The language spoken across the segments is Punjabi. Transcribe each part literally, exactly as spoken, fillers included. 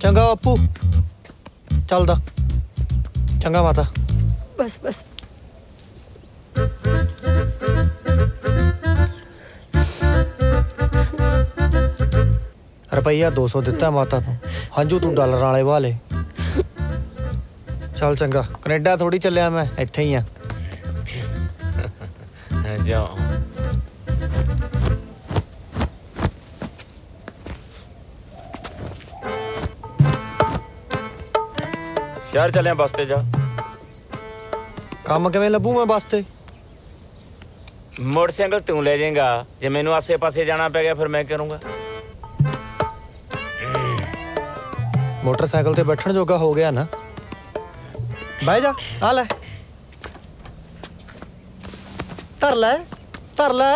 चंगा बापू चलदा। चंगा माता। बस बस रुपया दो सौ दिता माता तू हंजू तू डॉलर वाले वाले। चल चंगा कनेडा थोड़ी चलिया मैं इत्थे ही हाँ। जाओ शहर चले बस ते जा। काम किवें लभू मैं बस ते? मोटरसाइकिल तू ले जाएगा जे मैनू आसे पासे जाना पै गया फिर मैं करूँगा। मोटरसाइकिल ते बैठण जोगा हो गया ना। बह जा आ ले धर ले धर ले।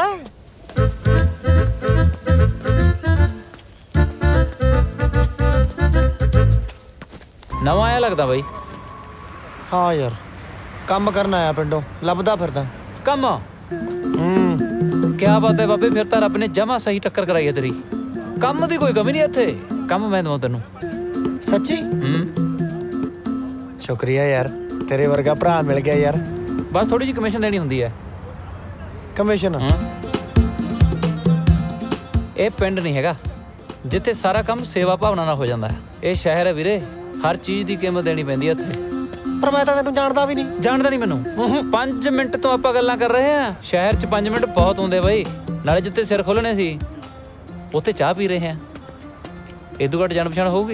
नवा आया लगता बई। हाँ यार काम करना आया पिंडों लभदा फिरदा कम। हम्म क्या बात है बाबे फिर तो रब ने जमा सही टक्कर कराई है तेरी। कम दी कोई कमी नहीं इत्थे। कम मैं दवां तेनू। सच्ची? शुक्रिया यार तेरे वर्गा भरा मिल गया यार। बस थोड़ी जी कमीशन देनी हुंदी है। कमीशन? ये पिंड नहीं हैगा जिथे सारा काम सेवा भावना नाल हो जांदा है। ये शहर है वीरे हर चीज़ की कीमत देनी पैंदी है इत्थे। पर मैं तो तेनू जानदा भी नहीं। जानदा नहीं मैनू? पांच मिनट तो आपां गल्लां कर रहे हैं। शहर च पांच मिनट बहुत होंदे बई। नाले जिथे सिर खोलने सी उत्थे चाह पी रहे हैं। इदू घट जान पछाण होगी।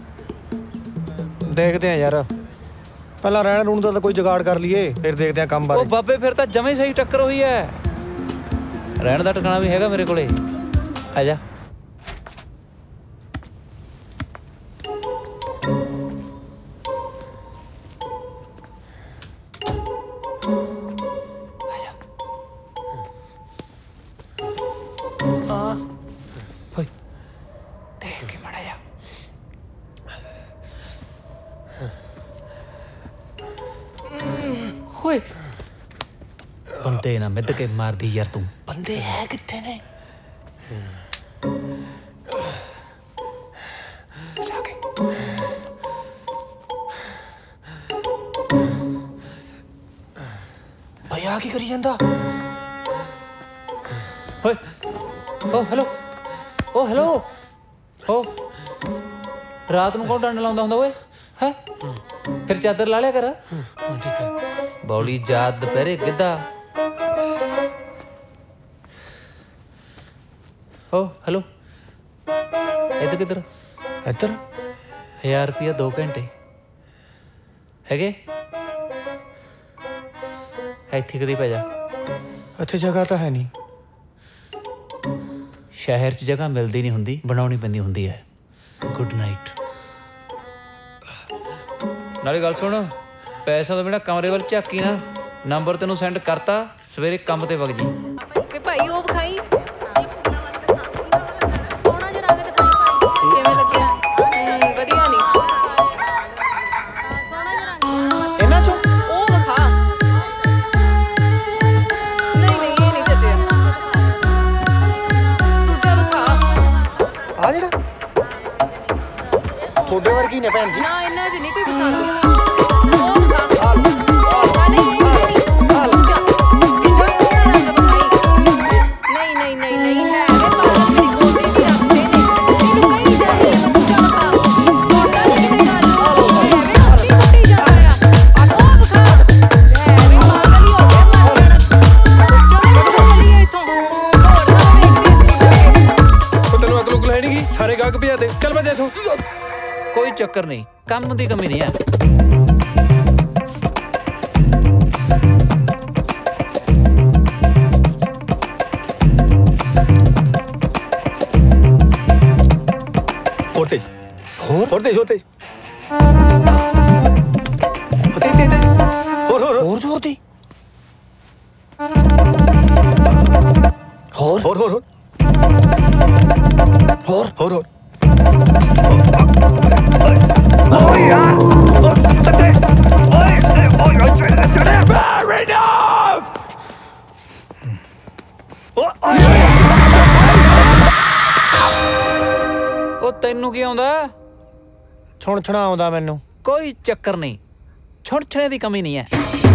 देखते हैं यार पहला रहने रूण का कोई जुगाड़ कर लिए फिर देखते हैं काम बारे। ओ बाबे फिर तो जमे सही टक्कर हुई है। रहने का ठिकाना भी हैगा मेरे कोले। आजा बंदे ना मिद के मार दी यार तू। बंदे है कितने ने? भैया की करी जांदा? ओए ओ हेलो ओ हेलो ओ रात ਨੂੰ ਕੌਣ ਡੰਡ ਲਾਉਂਦਾ ਹੁੰਦਾ ਓਏ ਹੈ? ਫਿਰ ਚਾਦਰ ਲਾ ਲਿਆ ਕਰ। ਠੀਕ ਹੈ ਬੌਲੀ ਜਾਤ ਦੁਪਹਿਰੇ ਗਿੱਧਾ। ओ हेलो इधर किधर? इधर हजार रुपया दो घंटे है। इत्थे कदी पै जा। इत्थे जगह तो है नहीं। शहर च जगह मिलती नहीं हुंदी बनाउणी पैंदी हुंदी है। Good night. नाले गल सुन पैसा तो बिना कमरे वाल झाकी ना। नंबर तेनू सेंड करता सवेरे काम ते वग जी। भाई ओ विखाई ਕਿਵੇਂ ਲੱਗਿਆ? ਵਧੀਆ ਨਹੀਂ ਇਹਨਾਂ ਚੋਂ ਉਹ ਵਿਖਾ। ਨਹੀਂ ਨਹੀਂ ਇਹ ਨਹੀਂ ਜਚਿਆ। ਦੂਜਾ ਵਿਖਾ। ਆ ਜਿਹੜਾ ਤੁਹਾਡੇ ਵਰਗੀ ਨੇ ਭੈਣ ਜੀ। ਨਾ ਇਹਨਾਂ ਚ ਨਹੀਂ ਕੋਈ ਪਸੰਦ। ਉਹ ਵਿਖਾ। ਆ ਨਹੀਂ ਆ ਦੂਜਾ ਤੀਜਾ ਰੰਗ ਵਿਖਾਈ। ਨਹੀਂ ਨਹੀਂ ਨਹੀਂ ਨਹੀਂ ਹੈ ਮੇਰੀ ਗੋਡੀ ਵੀ ਰੱਖਦੇ ਨੇ। सारे गाहक भी आते चल मैं देखूं। कोई चक्कर नहीं काम की कमी नहीं है। और तेज और तेज और तेज और और और जोर दी और और और और और और ओए यार और तते ओए ओए चढ़े चढ़े वेरी इनफ ओ तैनू की आउंदा? ਛੁਣ ਛੁਣਾ ਆਉਂਦਾ ਮੈਨੂੰ। ਕੋਈ ਚੱਕਰ ਨਹੀਂ, ਛੁਣਛਣੇ ਦੀ ਕਮੀ ਨਹੀਂ ਹੈ।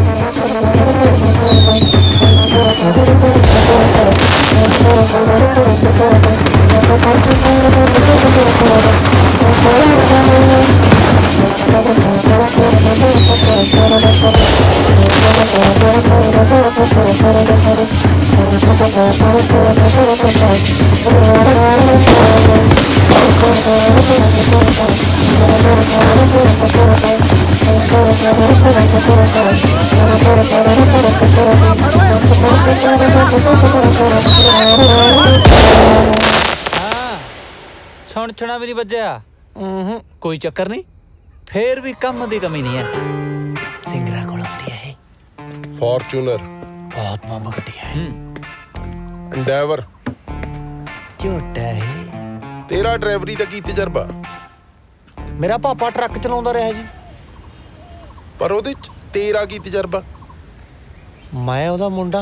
हाँ छुण छुना भी नहीं बज्या। कोई चक्कर नहीं, फिर भी कम दी कमी नहीं है। ਸਿੰਗਰਾ ਕੋਲ ਆਉਂਦੀ ਹੈ ਫੋਰਚੂਨਰ, ਬਹੁਤ ਮਾਮਾ ਗੱਡੀ ਹੈ। ਐਂਡੈਵਰ। ਝੋਟਾ ਹੈ। ਤੇਰਾ ਡਰਾਈਵਰੀ ਦਾ ਕੀ ਤਜਰਬਾ? ਮੇਰਾ ਪਾਪਾ ਟਰੱਕ ਚਲਾਉਂਦਾ ਰਿਹਾ ਜੀ। ਪਰ ਉਹਦੇ ਚ ਤੇਰਾ ਕੀ ਤਜਰਬਾ? ਮੈਂ ਉਹਦਾ ਮੁੰਡਾ।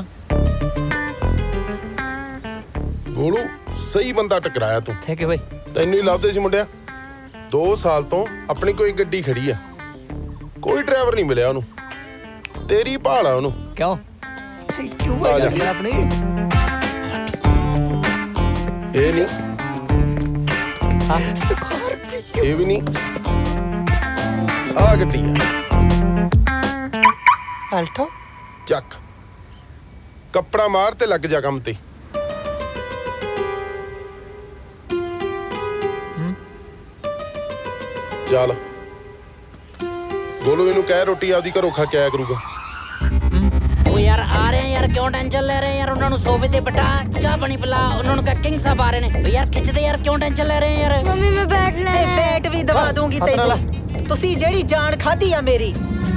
ਗੋਲੂ ਸਹੀ ਬੰਦਾ ਟਕਰਾਇਆ ਤੂੰ। थे कि भाई ਤੈਨੂੰ ਹੀ ਲੱਭਦੇ ਸੀ ਮੁੰਡਿਆ। ਦੋ ਸਾਲ ਤੋਂ ਆਪਣੀ ਕੋਈ ਗੱਡੀ ਖੜੀ ਆ, ਕੋਈ ਡਰਾਈਵਰ ਨਹੀਂ ਮਿਲਿਆ ਉਹਨੂੰ। ਤੇਰੀ ਭਾਲ ਆ ਉਹਨੂੰ। क्यों ਆ ਜਾ। अपनी ਇਹ ਨਹੀਂ, ਇਹ ਵੀ ਨਹੀਂ, ਆ ਗੱਡੀ ਆ। ਆਲਟੋ। ਚੱਕ ਕੱਪੜਾ ਮਾਰ ਤੇ ਲੱਗ ਜਾ ਕੰਮ ਤੇ। ਚੱਲ ਗੋਲੂ ਇਹਨੂੰ ਕਹਿ ਰੋਟੀ ਆਪਦੀ ਘਰੋਂ ਖਾ ਕੇ ਆਇਆ ਕਰੂਗਾ। ਉਹ ਯਾਰ ਆ ਰਹੇ ਯਾਰ, ਕਿਉਂ ਟੈਨਸ਼ਨ ਲੈ ਰਹੇ ਯਾਰ? ਉਹਨਾਂ ਨੂੰ ਸੋਫੇ ਤੇ ਬਿਠਾ, ਚਾਹ ਪਾਣੀ ਪਿਲਾ। ਉਹਨਾਂ ਨੂੰ ਕਹ ਕਿੰਗ ਸਾਹਿਬ ਆ ਰਹੇ ਨੇ। ਉਹ ਯਾਰ ਖਿੱਚਦੇ ਯਾਰ, ਕਿਉਂ ਟੈਨਸ਼ਨ ਲੈ ਰਹੇ ਯਾਰ? ਮੰਮੀ ਮੈਂ ਬੈਠਣਾ ਤੇ ਹੈ। ਬੈਟ ਵੀ ਦਵਾ ਦੂੰਗੀ ਤੈਨੂੰ। ਤੁਸੀਂ ਜਿਹੜੀ ਜਾਨ ਖਾਧੀ ਆ ਮੇਰੀ।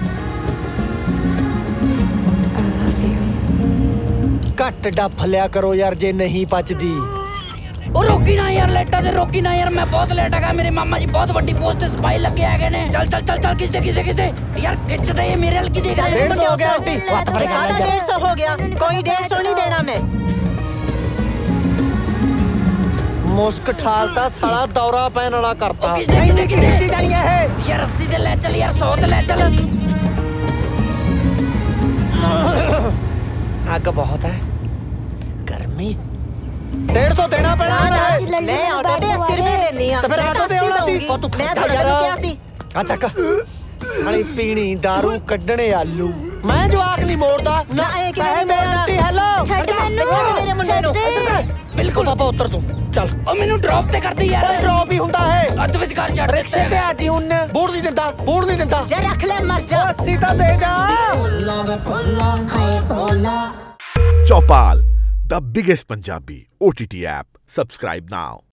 ਘੱਟ ਡੱਫ ਲਿਆ ਕਰੋ ਯਾਰ ਜੇ ਨਹੀਂ ਪਚਦੀ। ਉਹ ਰੋਕੀ ਨਾ ਯਾਰ, ਲੇਟਾ ਤੇ ਰੋਕੀ ਨਾ ਯਾਰ। ਮੈਂ ਬਹੁਤ ਲੇਟ ਹੈਗਾ, ਮੇਰੇ ਮਾਮਾ ਜੀ ਬਹੁਤ ਵੱਡੀ ਪੋਸਟ ਤੇ ਸਪਾਈ ਲੱਗੇ ਹੈਗੇ ਨੇ। ਚੱਲ ਚੱਲ ਚੱਲ ਚੱਲ ਕਿਤੇ ਕਿਤੇ ਕਿਤੇ ਯਾਰ ਖਿੱਚਦੇ ਇਹ ਮੇਰੇ ਵੱਲ ਕੀ ਦੇਖ ਰਹੇ ਡੇਢ ਸੌ ਹੋ ਗਿਆ ਆਂਟੀ। ਹੱਥ ਭਰੇ ਕਰ ਕਾਹਦਾ ਲੈ ਡੇਢ ਸੌ ਹੋ ਗਿਆ? ਕੋਈ ਡੇਢ ਸੌ ਨਹੀਂ ਦੇਣਾ ਮੈਂ। ਮੁਸਕ ਠਾਲਤਾ ਸਾਲਾ ਦੌਰਾ ਪੈਣ ਵਾਲਾ ਕਰਤਾ। ਕਿਤੇ ਕਿਤੇ ਕਿਤੇ ਜਾਣੀ ਇਹ ਯਾਰ ਅੱਸੀ ਤੇ ਲੈ ਚੱਲ ਯਾਰ, ਸੌ ਤੇ ਲੈ ਚੱਲ। ਅੱਗ ਬਹੁਤ ਹੈ, ਗਰਮੀ। ਡੇਢ ਸੌ ਦੇਣਾ ਪੈਣਾ ਹੈ। ਮੈਂ ਆਟੋ ਤੇ ਅੱਸੀ ਰੁਪਏ ਦੇਣੀ ਆ। ਤੇ ਫਿਰ ਆਟੋ ਤੇ ਆਉਣਾ ਸੀ। ਉਹ ਤੂੰ ਮੈਂ ਖਰਚਾ ਤੁਹਾਨੂੰ ਯਾਰ। ਕਿਹਾ ਸੀ। ਆ ਚੱਕ ਹਲੀ ਪੀਣੀ ਦਾਰੂ ਕੱਢਣੇ ਆਲੂ। ਮੈਂ ਜਵਾਕ ਨਹੀਂ ਮੋੜਦਾ ਨਾ ਇਹ ਕਿਵੇਂ ਨਹੀਂ ਮੋੜਦਾ? ਆਂਟੀ ਹੈਲੋ ਛੱਡ ਮੈਨੂੰ। ਛੱਡ ਮੇਰੇ ਮੁੰਡੇ ਨੂੰ। ਬਿਲਕੁਲ ਪਾਪਾ ਉੱਤਰ ਤੂੰ ਚੱਲ। ਉਹ ਮੈਨੂੰ ਡ੍ਰੌਪ ਤੇ ਕਰਦੀ ਯਾਰ। ਓਏ ਡ੍ਰੌਪ ਹੀ ਹੁੰਦਾ ਹੈ। ਅੱਧ ਵਿਚਕਾਰ ਛੱਡ ਰਿਕਸ਼ੇ ਤੇ ਅੱਜ ਹੀ ਹੁਣ ਬੂੜ ਨਹੀਂ ਦਿੰਦਾ, ਬੂੜ ਨਹੀਂ ਦਿੰਦਾ। ਜੇ ਰੱਖ ਲੈ ਮਰ ਜਾ। ਉਹ ਅੱਸੀ ਤਾਂ ਦੇ ਜਾ। Chopal, the biggest Punjabi O T T app. Subscribe now.